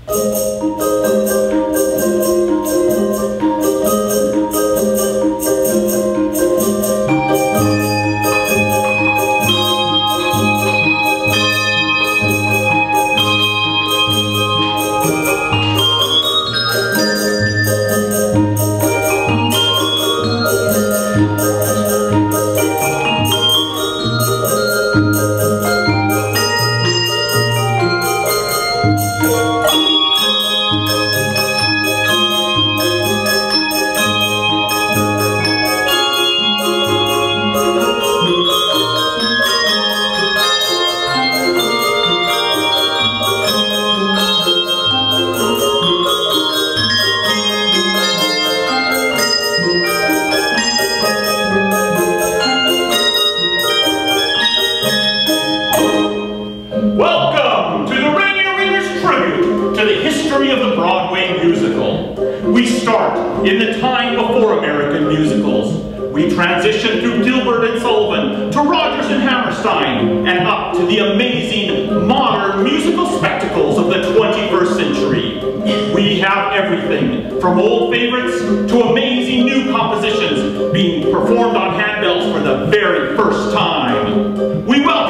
We start in the time before American musicals. We transition through Gilbert and Sullivan to Rodgers and Hammerstein and up to the amazing modern musical spectacles of the 21st century. We have everything from old favorites to amazing new compositions being performed on handbells for the very first time. We welcome